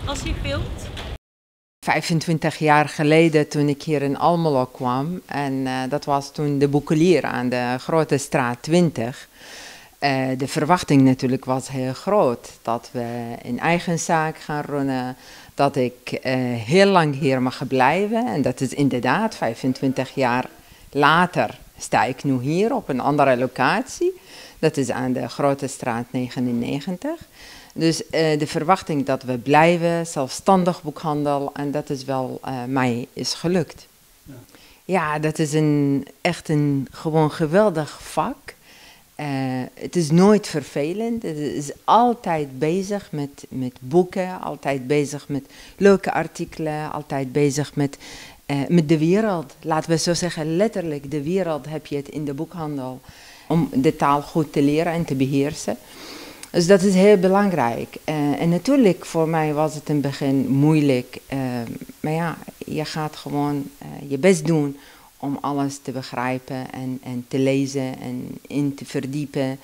als je filmt? 25 jaar geleden toen ik hier in Almelo kwam. En dat was toen de Boekelier aan de Grote Straat 20. De verwachting natuurlijk was heel groot. Dat we een eigen zaak gaan runnen. Dat ik heel lang hier mag blijven. En dat is inderdaad 25 jaar later sta ik nu hier op een andere locatie. Dat is aan de Grote Straat 99. Dus de verwachting dat we blijven, zelfstandig boekhandel, en dat is wel mij is gelukt. Ja, ja, dat is echt een gewoon geweldig vak. Het is nooit vervelend, het is altijd bezig met boeken, altijd bezig met leuke artikelen, altijd bezig met de wereld. Laten we zo zeggen, letterlijk de wereld heb je het in de boekhandel om de taal goed te leren en te beheersen. Dus dat is heel belangrijk. En natuurlijk voor mij was het in het begin moeilijk. Maar ja, je gaat gewoon je best doen om alles te begrijpen en te lezen en in te verdiepen.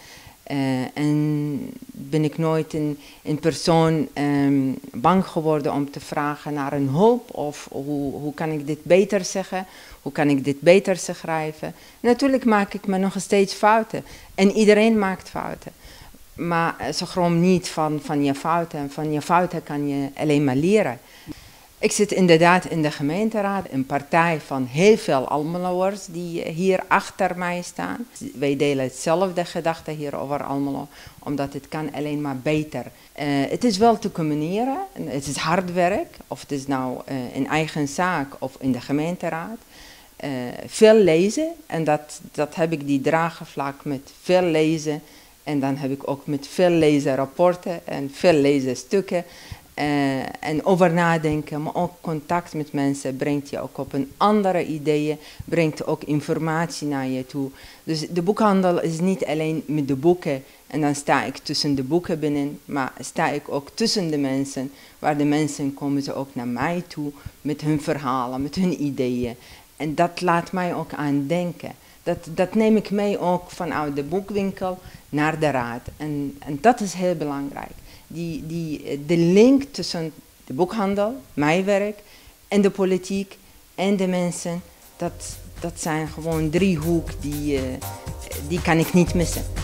En ben ik nooit een persoon bang geworden om te vragen naar een hulp. Of hoe kan ik dit beter zeggen? Hoe kan ik dit beter schrijven? Natuurlijk maak ik me nog steeds fouten. En iedereen maakt fouten. Maar ze schroom niet van je fouten. En van je fouten kan je alleen maar leren. Ik zit inderdaad in de gemeenteraad, een partij van heel veel Almeloers die hier achter mij staan. Wij delen hetzelfde gedachte hier over Almelo, omdat het kan alleen maar beter. Het is wel te combineren, het is hard werk, of het is nou een eigen zaak of in de gemeenteraad. Veel lezen, en dat heb ik die draagvlak met veel lezen. En dan heb ik ook met veel lezen rapporten en veel lezen stukken. En over nadenken, maar ook contact met mensen brengt je ook op een andere ideeën, brengt ook informatie naar je toe. Dus de boekhandel is niet alleen met de boeken en dan sta ik tussen de boeken binnen, maar sta ik ook tussen de mensen. Waar de mensen komen ze ook naar mij toe met hun verhalen, met hun ideeën. En dat laat mij ook aan denken. Dat neem ik mee ook vanuit de boekwinkel naar de raad. En dat is heel belangrijk. De link tussen de boekhandel, mijn werk, en de politiek en de mensen, dat zijn gewoon driehoek die kan ik niet missen.